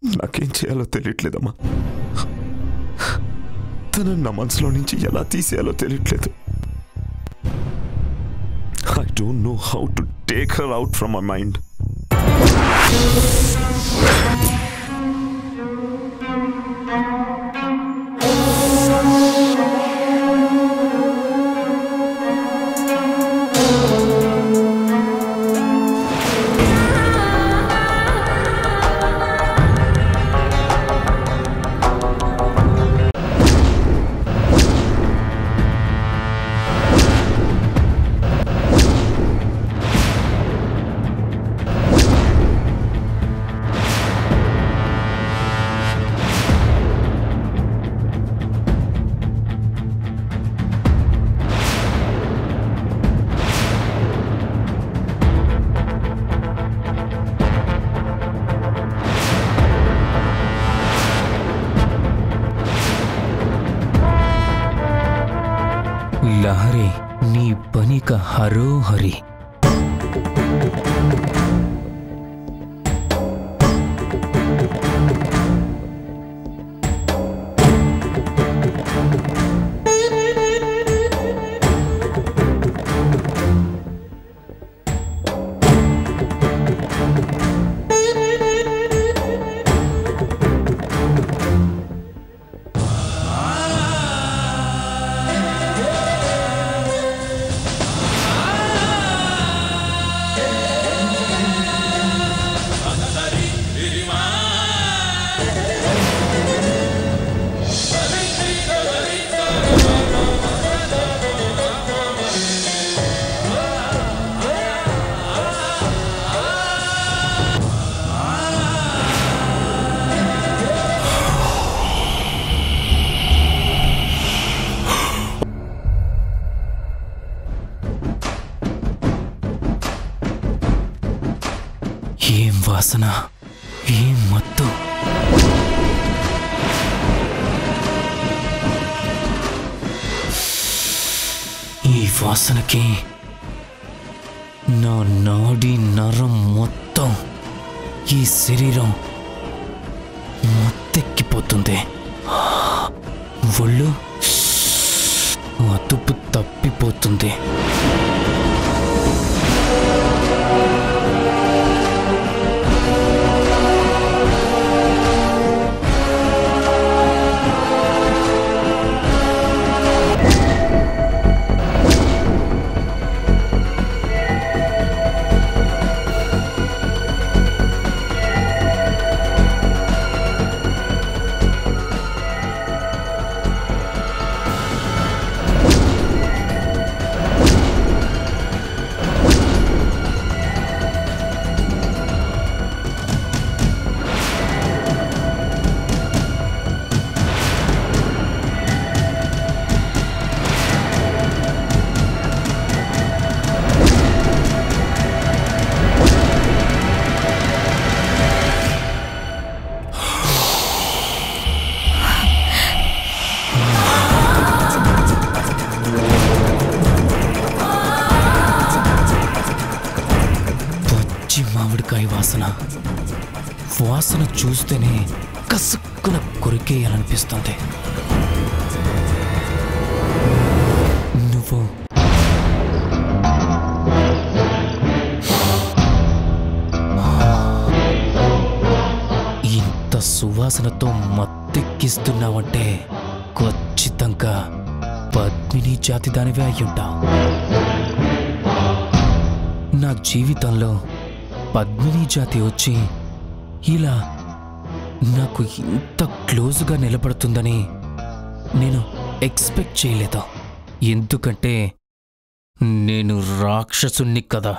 నాకేం చేయాలో తెలియట్లేదమ్మా. తనని నా మనసులో నుంచి ఎలా తీసేయాలో తెలియట్లేదు. I don't know how to take her out from my mind. लहरी नी पनी का हरो हरी। ఏం వాసన, ఏం మత్తు. ఈ వాసనకి నా నాడి నరం మొత్తం, ఈ శరీరం మొత్తెక్కిపోతుంది. ఒళ్ళు అదుపు తప్పిపోతుంది. మామిడికాయ వాసన, వాసన చూస్తేనే కసుక్కున కొరికేయాలనిపిస్తుంది. నువ్వు ఇంత సువాసనతో మత్తెక్కిస్తున్నావంటే ఖచ్చితంగా పద్మిని జాతి దానివే అయ్యుంటావు. నా జీవితంలో పద్మిని జాతి వచ్చి ఇలా నాకు ఇంత క్లోజ్గా నిలబడుతుందని నేను ఎక్స్పెక్ట్ చేయలేదు. ఎందుకంటే నేను రాక్షసుణ్ణి కదా.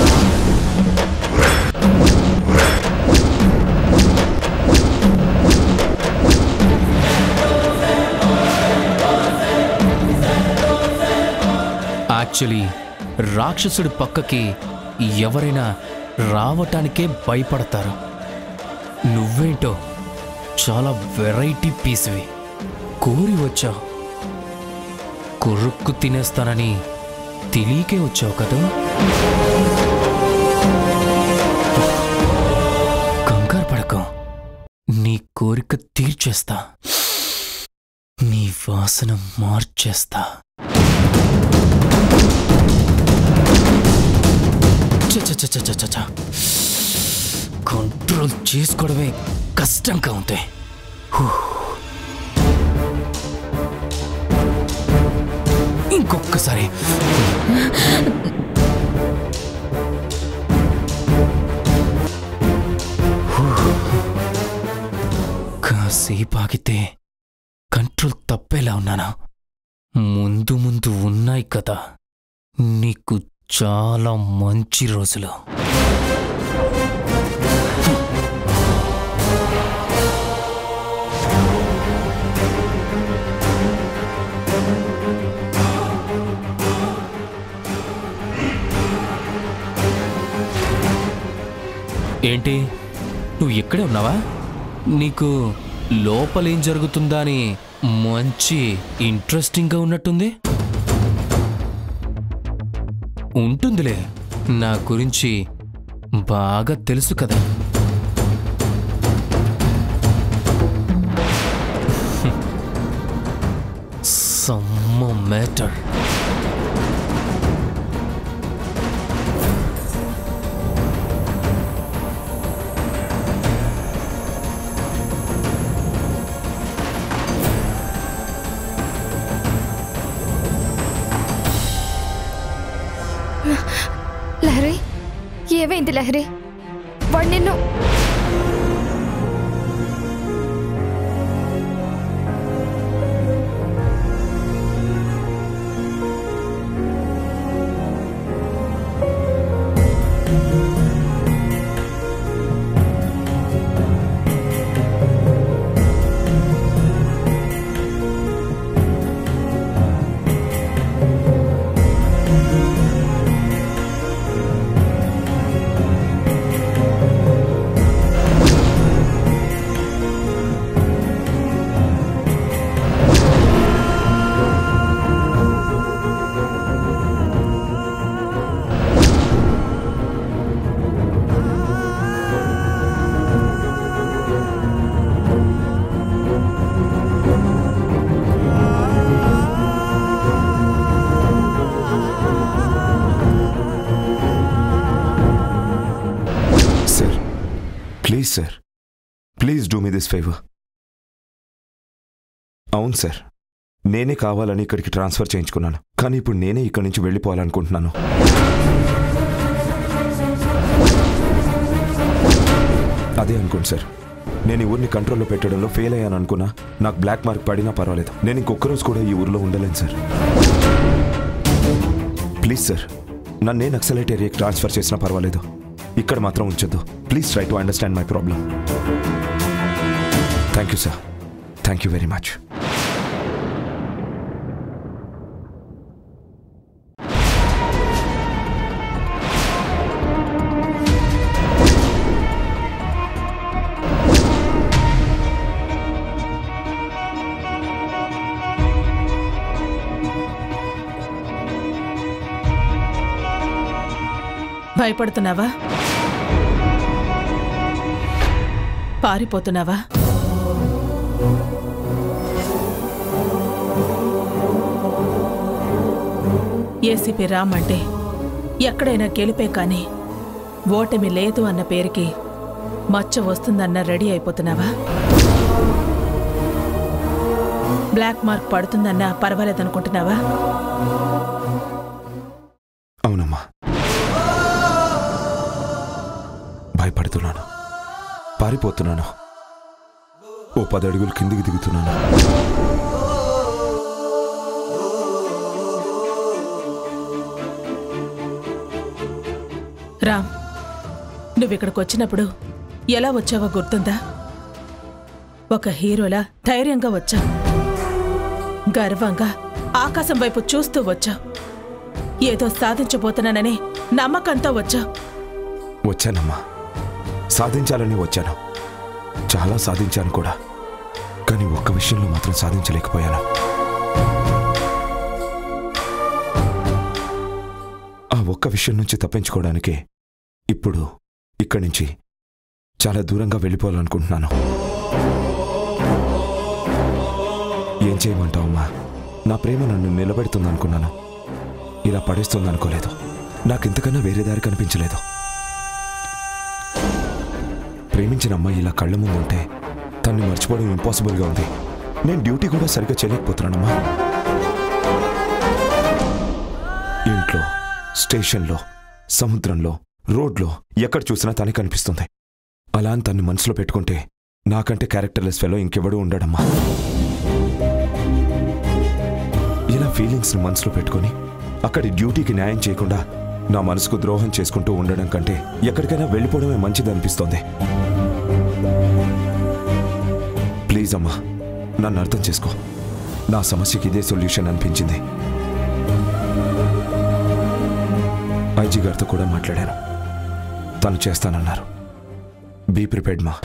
యాక్చువల్లీ రాక్షసుడి పక్కకి ఎవరైనా రావటానికే భయపడతారు. నువ్వేంటో చాలా వెరైటీ పీస్వి. కోరి వచ్చావు, కొరుక్కు తినేస్తానని తెలియకే వచ్చావు కదా. కంగారు పడకు, కోరిక తీర్చేస్తా, నీ వాసన మార్చేస్తా. కంట్రోల్ చేసుకోవడమే కష్టంగా ఉంది. ఇంకొక్కసారి కాసేపు ఆగితే కంట్రోల్ తప్పేలా ఉన్నానా? ముందు ముందు ఉన్నాయి కదా నీకు చాలా మంచి రోజులు. ఏంటి, నువ్వు ఇక్కడే ఉన్నావా? నీకు లోపలేం జరుగుతుందా అని మంచి ఇంట్రెస్టింగ్గా ఉన్నట్టుంది. ఉంటుందిలే, నా గురించి బాగా తెలుసు కదా. సమ్మ మ్యాటర్. లహరి, ఏమైంది లహరి? వాడు నిన్ను please sir, please do me this favour. అవును సార్, నేనే కావాలని ఇక్కడికి ట్రాన్స్ఫర్ చేయించుకున్నాను, కానీ ఇప్పుడు నేనే ఇక్కడి నుంచి వెళ్ళిపోవాలనుకుంటున్నాను. అదే అనుకోండి సార్, నేను ఈ ఊరిని కంట్రోల్లో పెట్టడంలో ఫెయిల్ అయ్యాను అనుకున్నా, నాకు బ్లాక్ మార్క్ పడినా పర్వాలేదు, నేను ఇంకొక రోజు కూడా ఈ ఊరిలో ఉండలేను సార్. ప్లీజ్ సార్, నన్నే నక్సలైట్ ఏరియాకి ట్రాన్స్ఫర్ చేసినా పర్వాలేదు, ఇక్కడ మాత్రం ఉంచొద్దు. Please try to understand my problem. Thank you sir, thank you very much. భయపడుతున్నావా? పారిపోతున్నావా? ఏసీపీ రామ్ అంటే ఎక్కడైనా గెలిపే కానీ ఓటమి లేదు అన్న పేరుకి మచ్చ వస్తుందన్న రెడీ అయిపోతున్నావా? బ్లాక్ మార్క్ పడుతుందన్నా పర్వాలేదనుకుంటున్నావా? అవునమ్మా, భయపడుతున్నాను, పారిపోతున్నాను, ఓ 10 అడుగులు కిందికి దిగుతున్నాను. రామ్, నువ్విక్కడికి వచ్చినప్పుడు ఎలా వచ్చావో గుర్తుందా? ఒక హీరోలా ధైర్యంగా వచ్చావు, గర్వంగా ఆకాశం వైపు చూస్తూ వచ్చావు, ఏదో సాధించబోతున్నానని నమ్మకంతో వచ్చావు. వచ్చానమ్మా, సాధించాలని వచ్చాను, చాలా సాధించాను కూడా, కానీ ఒక్క విషయంలో మాత్రం సాధించలేకపోయాను. ఆ ఒక్క విషయం నుంచి తప్పించుకోవడానికి ఇప్పుడు ఇక్కడి నుంచి చాలా దూరంగా వెళ్ళిపోవాలనుకుంటున్నాను. ఏం చేయమంటావమ్మా? నా ప్రేమ నన్ను నిలబెడుతుంది అనుకున్నాను, ఇలా పడేస్తుంది అనుకోలేదు. నాకు ఇంతకన్నా వేరే దారి కనిపించలేదు. ప్రేమించిన అమ్మాయి ఇలా కళ్ళ ముందు ఉంటే తన్ని మర్చిపోవడం ఇంపాసిబుల్గా ఉంది. నేను డ్యూటీ కూడా సరిగ్గా చేయలేకపోతున్నానమ్మా. ఇంట్లో, స్టేషన్లో, సముద్రంలో, రోడ్లో ఎక్కడ చూసినా తనే కనిపిస్తుంది. అలా అని తన్ని మనసులో పెట్టుకుంటే నాకంటే క్యారెక్టర్లెస్ ఫెలో ఇంకెవడూ ఉండడమ్మా. ఇలా ఫీలింగ్స్ని మనసులో పెట్టుకొని అక్కడి డ్యూటీకి న్యాయం చేయకుండా నా మనసుకు ద్రోహం చేసుకుంటూ ఉండడం కంటే ఎక్కడికైనా వెళ్ళిపోవడమే మంచిది అనిపిస్తోంది. ప్లీజ్ అమ్మా, నన్ను అర్థం చేసుకో. నా సమస్యకి ఇదే సొల్యూషన్ అనిపించింది. ఐజీ గారితో కూడా మాట్లాడాను, తను చేస్తానన్నారు. బీ ప్రిపేర్డ్ మా.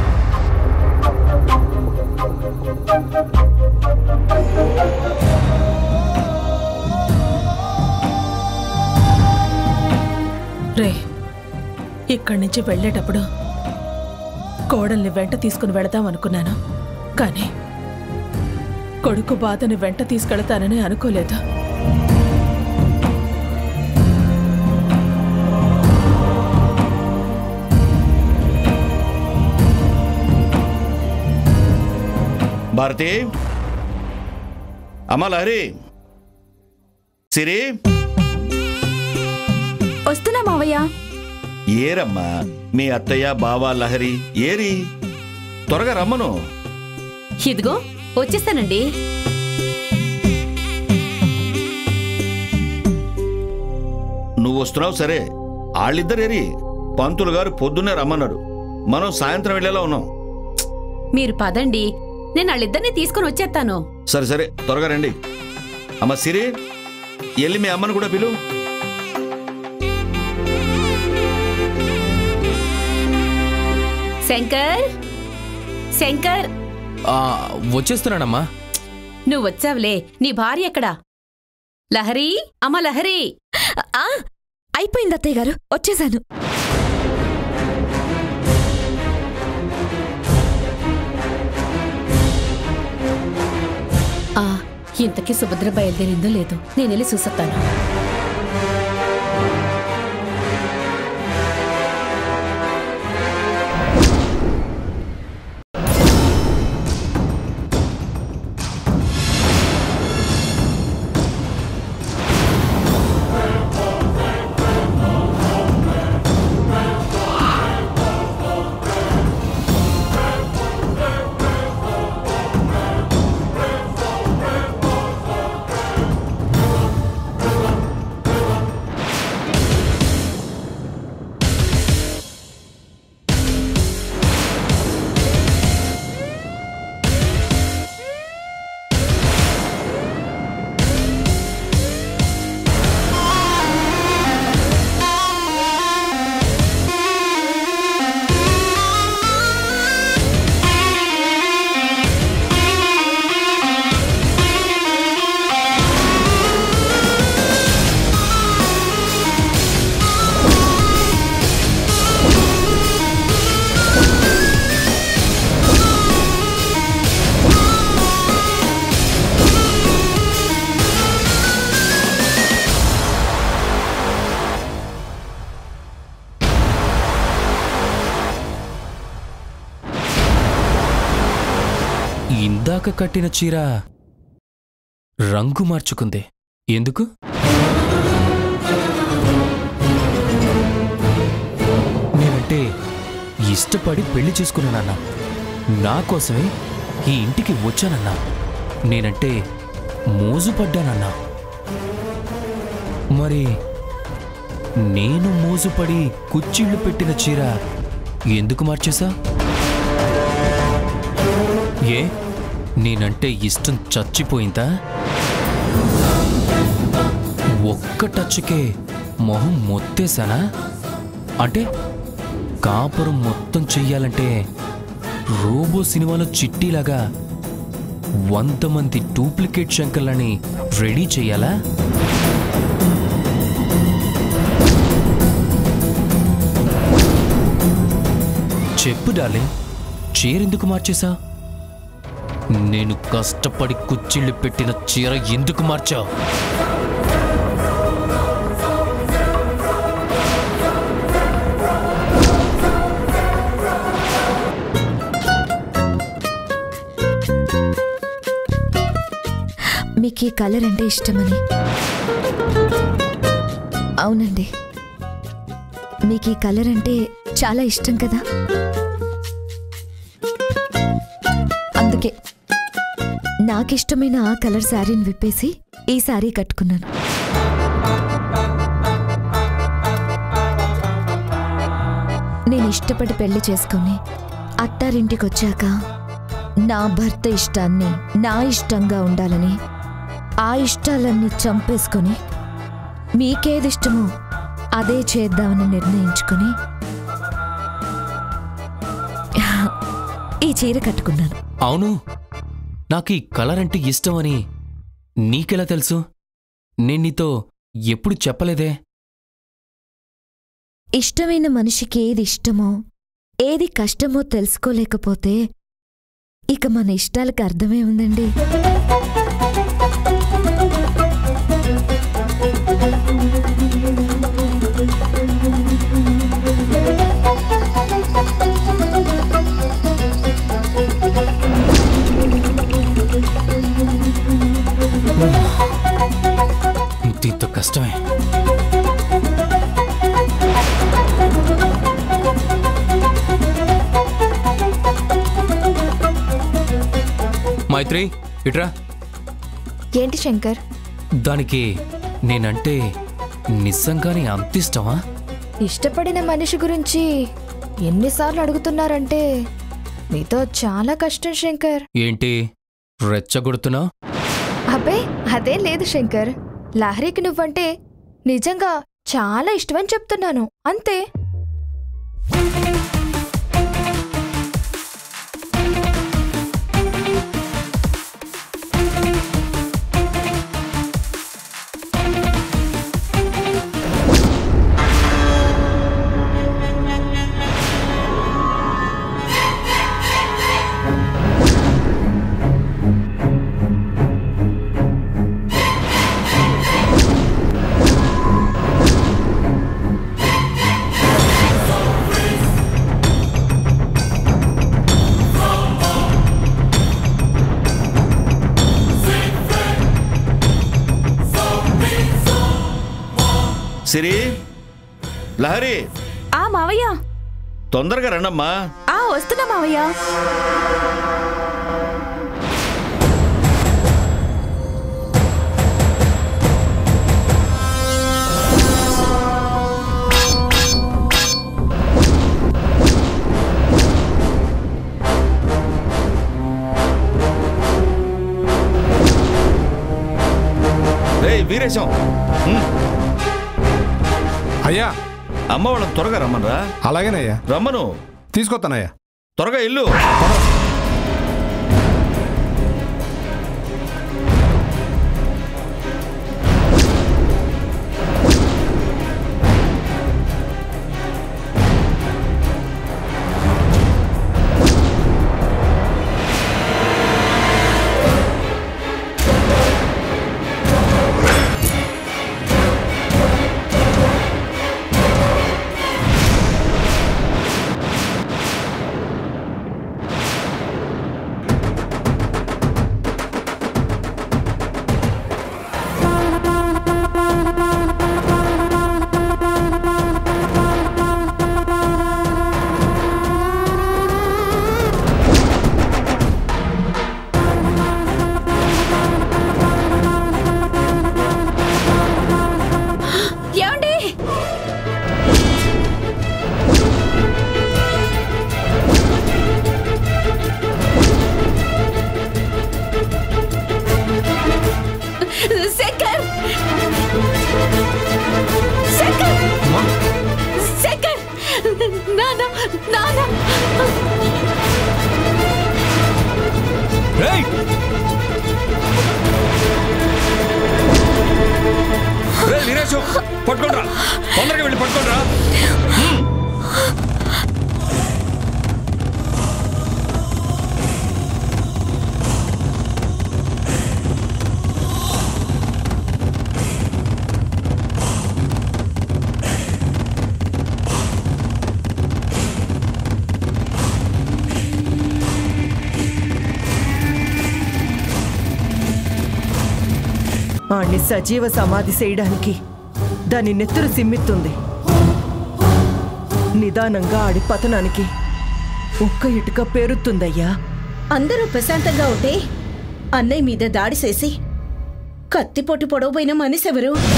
రే, ఇక్కడి నుంచి వెళ్ళేటప్పుడు కోడల్ని వెంట తీసుకుని వెళదాం అనుకున్నాను, కానీ కొడుకు బాధని వెంట తీసుకెళతానని అనుకోలేదు. భారతి, అమ్మా లహరి, సిరి, వస్తున్నా మావయ్య. ఏరమ్మా మీ అత్తయ్య బావ లహరి ఏరి? త్వరగా రమ్మను. ఇదిగో వచ్చేస్తానండి. నువ్వు వస్తున్నావు సరే, వాళ్ళిద్దరేరి? పంతులు గారు పొద్దున్నే రమ్మన్నారు, మనం సాయంత్రం వెళ్ళేలా ఉన్నాం. మీరు పదండి, నేను వాళ్ళిద్దరిని తీసుకుని వచ్చేస్తాను. సరే సరే, త్వరగా రండి. అమ్మ సిరి, వెళ్ళి మీ అమ్మను కూడా పిలు. శంకర్, శంకర్, వచ్చేస్తున్నానమ్మా. నువ్వు వచ్చావులే, నీ భార్య ఎక్కడా? లహరి, అమ్మ లహరి. అయిపోయింది అత్తయ్య గారు, వచ్చేసాను. ఇంతకీ సుభద్ర బయలుదేరిందో లేదో, నేను వెళ్ళి చూసొస్తాను. ఇందాక కట్టిన చీర రంగు మార్చుకుంది ఎందుకు? నేనంటే ఇష్టపడి పెళ్లి చేసుకున్నానన్నా, నా కోసమే ఈ ఇంటికి వచ్చానన్నా. నేనంటే మోజుపడ్డానన్నా. మరి నేను మోజుపడి కుచ్చిళ్ళు పెట్టిన చీర ఎందుకు మార్చేశా? ఏ నేనంటే ఇష్టం చచ్చిపోయిందా? ఒక్క టచ్కే మొహం మొత్తేశానా? అంటే కాపురం మొత్తం చెయ్యాలంటే రోబో సినిమాలో చిట్టీలాగా 100 మంది డూప్లికేట్ శంకర్లని రెడీ చెయ్యాలా? చెప్పు డార్లింగ్, చీరెందుకు మార్చేశా? నేను కష్టపడి కుచ్చిళ్ళు పెట్టిన చీర ఎందుకు మార్చావు? మీకు ఈ కలర్ అంటే ఇష్టమని. అవునండి, మీకు ఈ కలర్ అంటే చాలా ఇష్టం కదా, అందుకే నాకిష్టమైన ఆ కలర్ శారీని విప్పేసి ఈ శారీ కట్టుకున్నాను. నేను ఇష్టపడి పెళ్లి చేసుకుని అత్తారింటికొచ్చాక నా భర్త ఇష్టాన్ని నా ఇష్టంగా ఉండాలని ఆ ఇష్టాలన్నీ చంపేసుకొని మీకేదిష్టమో అదే చేద్దామని నిర్ణయించుకుని ఈ చీర కట్టుకున్నాను. అవును, నాకు ఈ కలర్ అంటే ఇష్టమని నీకెలా తెలుసు? నేను నీతో ఎప్పుడు చెప్పలేదే. ఇష్టమైన మనిషికి ఏది ఇష్టమో ఏది కష్టమో తెలుసుకోలేకపోతే ఇక మన ఇష్టాలకు అర్థమే ఉందండి. దీంతో కష్టమే. మైత్రి, ఇట్రా. ఏంటి శంకర్? దానికి నేనంటే నిజంగానే అంత ఇష్టమా? ఇష్టపడిన మనిషి గురించి ఎన్నిసార్లు అడుగుతున్నారంటే మీతో చాలా కష్టం శంకర్. ఏంటి రెచ్చగొడుతున్నావు? అబ్బే అదేం లేదు శంకర్, లహరికి నువ్వంటే నిజంగా చాలా ఇష్టమని చెప్తున్నాను అంతే. సిరి, లహరి, ఆ మావయ్య, తొందరగా రండమ్మా. వస్తున్నా మావయ్య. రేయ్ వీరేశం, అయ్యా అమ్మ వాళ్ళని త్వరగా రమ్మనరా. అలాగేనయ్యా, రమ్మను. తీసుకొస్తానయ్యా. త్వరగా ఇల్లు. ఆణ్ణి సజీవ సమాధి చేయడానికి దాని నెత్తురు సిమ్మిస్తుంది. నిదానంగా ఆడి పతనానికి ఒక్క ఇటుక పేరుతుందయ్యా. అందరూ ప్రశాంతంగా ఉంటే అన్నయ్య మీద దాడి చేసి కత్తిపోటు పొడవబోయిన మనిషెవరు?